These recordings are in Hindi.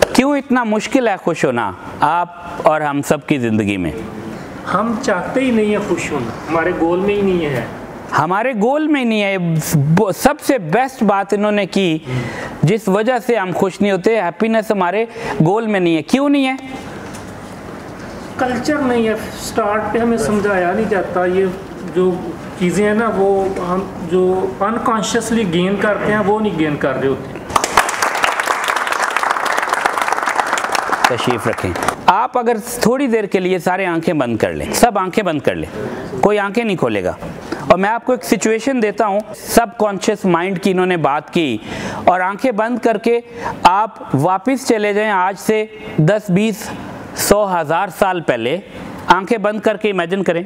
क्यों इतना मुश्किल है खुश होना आप और हम सब की ज़िंदगी में? हम चाहते ही नहीं है खुश होना, हमारे गोल में ही नहीं है। हमारे गोल में नहीं है। सबसे बेस्ट बात इन्होंने की, जिस वजह से हम खुश नहीं होते, हैप्पीनेस हमारे गोल में नहीं है। क्यों नहीं है? कल्चर नहीं है। स्टार्ट पे हमें समझाया नहीं जाता। ये जो चीज़ें हैं ना, वो हम जो अनकॉन्शियसली गेन करते हैं वो नहीं गेन कर रहे होते। तशरीफ रखें। आप अगर थोड़ी देर के लिए सारे आंखें बंद कर लें, सब आंखें बंद कर लें, कोई आंखें नहीं खोलेगा, और मैं आपको एक सिचुएशन देता हूं, सब कॉन्शियस माइंड की इन्होंने बात की, और आंखें बंद करके आप वापस चले जाएं आज से 10, 20, 100, 1000 साल पहले। आंखें बंद करके इमेजिन करें,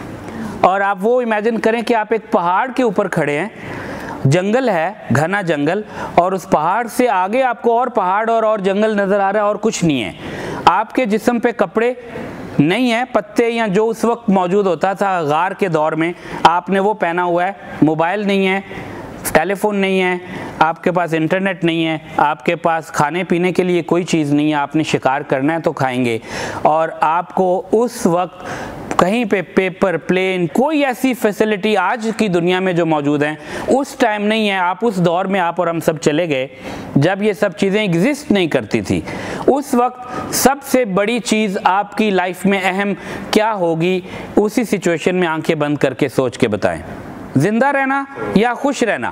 और आप वो इमेजिन करें कि आप एक पहाड़ के ऊपर खड़े हैं, जंगल है, घना जंगल, और उस पहाड़ से आगे आपको और पहाड़ और जंगल नज़र आ रहा है और कुछ नहीं है। आपके जिस्म पे कपड़े नहीं है, पत्ते या जो उस वक्त मौजूद होता था गार के दौर में, आपने वो पहना हुआ है। मोबाइल नहीं है, टेलीफोन नहीं है, आपके पास इंटरनेट नहीं है, आपके पास खाने पीने के लिए कोई चीज़ नहीं है, आपने शिकार करना है तो खाएंगे, और आपको उस वक्त कहीं पे पेपर, प्लेन, कोई ऐसी फैसिलिटी आज की दुनिया में जो मौजूद हैं उस टाइम नहीं है। आप उस दौर में आप और हम सब चले गए जब ये सब चीज़ें एग्जिस्ट नहीं करती थी। उस वक्त सबसे बड़ी चीज़ आपकी लाइफ में अहम क्या होगी, उसी सिचुएशन में आंखें बंद करके सोच के बताएं। जिंदा रहना या खुश रहना?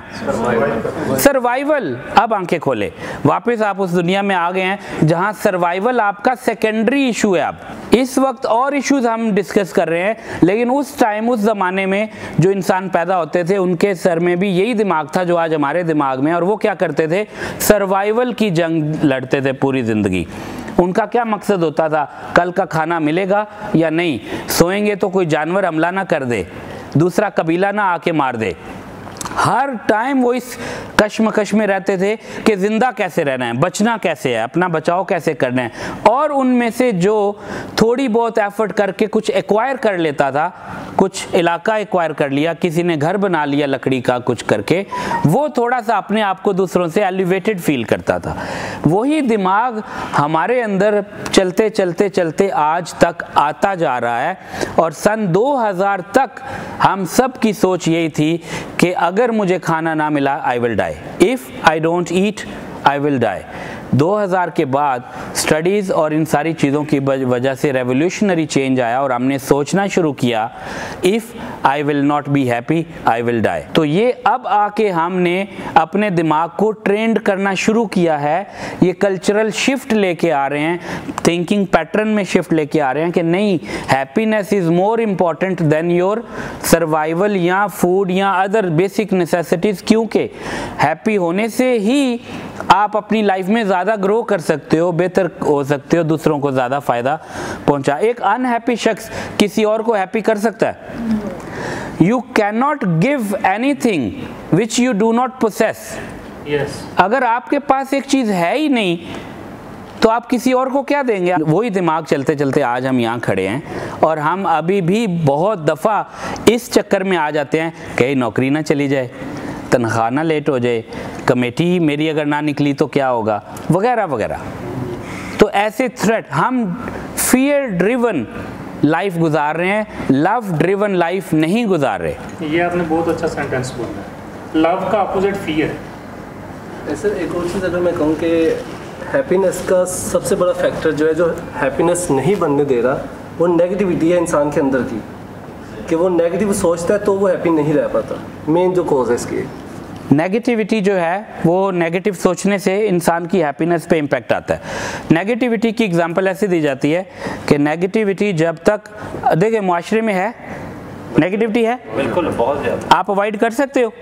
सर्वाइवल। अब आंखें खोले, वापस आप उस दुनिया में आ गए हैं जहां सर्वाइवल आपका सेकेंडरी इशू है। अब इस वक्त और इश्यूज हम डिस्कस कर रहे हैं, लेकिन उस टाइम, उस ज़माने में जो इंसान पैदा होते थे उनके सर में भी यही दिमाग था जो आज हमारे दिमाग में, और वो क्या करते थे? सर्वाइवल की जंग लड़ते थे पूरी ज़िंदगी। उनका क्या मकसद होता था? कल का खाना मिलेगा या नहीं, सोएंगे तो कोई जानवर हमला ना कर दे, दूसरा कबीला ना आके मार दे। हर टाइम वो इस कश्मकश में रहते थे कि ज़िंदा कैसे रहना है, बचना कैसे है, अपना बचाव कैसे करना है। और उनमें से जो थोड़ी बहुत एफर्ट करके कुछ एक्वायर कर लेता था, कुछ इलाका एक्वायर कर लिया, किसी ने घर बना लिया लकड़ी का कुछ करके, वो थोड़ा सा अपने आप को दूसरों से एलिवेटेड फील करता था। वही दिमाग हमारे अंदर चलते चलते चलते आज तक आता जा रहा है, और सन 2000 तक हम सब की सोच यही थी कि अगर मुझे खाना ना मिला, I will die, if I don't eat I will die. 2000 के बाद स्टडीज़ और इन सारी चीज़ों की वजह से रेवोल्यूशनरी चेंज आया, और हमने सोचना शुरू किया, if I will not be happy I will die. तो ये अब आके हमने अपने दिमाग को ट्रेंड करना शुरू किया है। ये कल्चरल शिफ्ट लेके आ रहे हैं, थिंकिंग पैटर्न में शिफ्ट लेके आ रहे हैं कि नहीं, happiness is more important than your survival या फूड या अदर बेसिक नेसेसिटीज़, क्योंकि हैप्पी होने से ही आप अपनी लाइफ में ज़्यादा ग्रो कर सकते हो, बेहतर हो सकते हो, दूसरों को ज़्यादा फ़ायदा पहुंचा। एक अनहैप्पी शख्स किसी और को हैप्पी कर सकता है? You can not give anything which you do not possess. अगर आपके पास एक चीज़ है ही नहीं तो आप किसी और को क्या देंगे? वही दिमाग चलते चलते आज हम यहाँ खड़े हैं, और हम अभी भी बहुत दफ़ा इस चक्कर में आ जाते हैं कि नौकरी ना चली जाए, तनख्वाह ना लेट हो जाए, कमेटी मेरी अगर ना निकली तो क्या होगा, वगैरह वगैरह। तो ऐसे थ्रेट, हम फियर ड्रिवन लाइफ गुजार रहे हैं, लव ड्रिवन लाइफ नहीं गुजार रहे। ये आपने बहुत अच्छा सेंटेंस बोला। लव का अपोजिट फियर है। सर एक और चीज़ अगर मैं कहूँ कि हैप्पीनेस का सबसे बड़ा फैक्टर जो है, जो हैप्पीनेस नहीं बनने दे रहा, वो नेगेटिविटी है इंसान के अंदर की, कि वो नेगेटिव सोचता है तो वो हैप्पी नहीं रह पाता। मेन जो कॉज है इसकी नेगेटिविटी जो है, वो नेगेटिव सोचने से इंसान की हैप्पीनेस पे इम्पैक्ट आता है। नेगेटिविटी की एग्जांपल ऐसे दी जाती है कि नेगेटिविटी जब तक, देखिए मुआशरे में है नेगेटिविटी है, बिल्कुल बहुत ज़्यादा, आप अवॉइड कर सकते हो,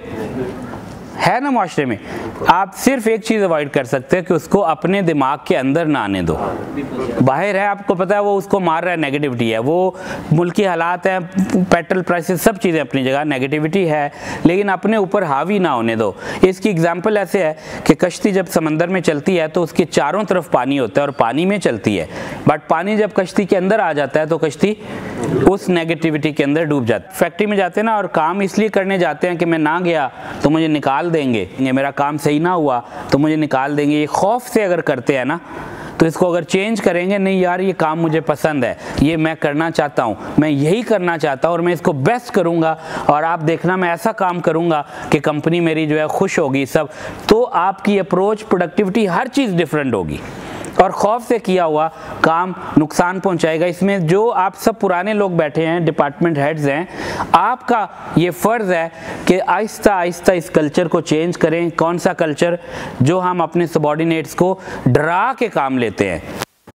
है ना मुआशरे में। आप सिर्फ एक चीज़ अवॉइड कर सकते हैं कि उसको अपने दिमाग के अंदर ना आने दो। बाहर है, आपको पता है वो उसको मार रहा है, नेगेटिविटी है, वो मुल्की हालात हैं, पेट्रोल प्राइसेस, सब चीज़ें अपनी जगह नेगेटिविटी है, लेकिन अपने ऊपर हावी ना होने दो। इसकी एग्जांपल ऐसे है कि कश्ती जब समंदर में चलती है तो उसके चारों तरफ पानी होता है और पानी में चलती है, बट पानी जब कश्ती के अंदर आ जाता है तो कश्ती उस नेगेटिविटी के अंदर डूब जाती है। फैक्ट्री में जाते हैं ना, और काम इसलिए करने जाते हैं कि मैं ना गया तो मुझे निकाल देंगे, मेरा काम सही ना हुआ तो मुझे निकाल देंगे, ये खौफ से अगर करते हैं ना, तो इसको अगर चेंज करेंगे, नहीं यार ये काम मुझे पसंद है, ये मैं करना चाहता हूँ, मैं यही करना चाहता हूँ और मैं इसको बेस्ट करूँगा और आप देखना मैं ऐसा काम करूँगा कि कंपनी मेरी जो है खुश होगी सब, तो आपकी अप्रोच, प्रोडक्टिविटी, हर चीज़ डिफरेंट होगी। और खौफ से किया हुआ काम नुकसान पहुंचाएगा। इसमें जो आप सब पुराने लोग बैठे हैं, डिपार्टमेंट हेड्स हैं, आपका ये फ़र्ज़ है कि आहिस्ता आहिस्ता इस कल्चर को चेंज करें। कौन सा कल्चर? जो हम अपने सबॉर्डिनेट्स को डरा के काम लेते हैं।